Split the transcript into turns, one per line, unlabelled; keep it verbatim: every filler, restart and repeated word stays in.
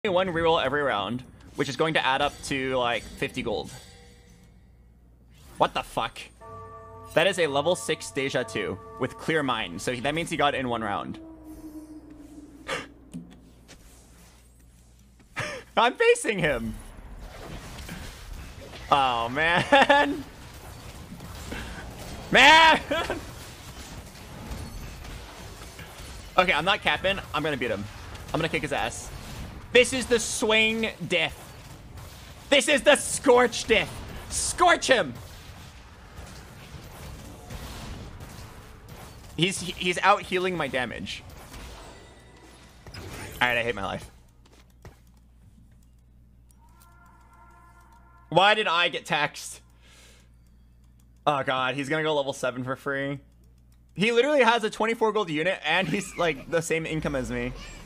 one reroll every round, which is going to add up to like fifty gold. What the fuck? That is a level six Daeja two with clear mind. So that means he got it in one round. I'm facing him. Oh, man. Man. Okay, I'm not capping. I'm going to beat him. I'm going to kick his ass. This is the swing death. This is the scorch death. Scorch him. He's he's out healing my damage. All right, I hate my life. Why did I get taxed? Oh god, he's gonna go level seven for free. He literally has a twenty-four gold unit and he's like the same income as me.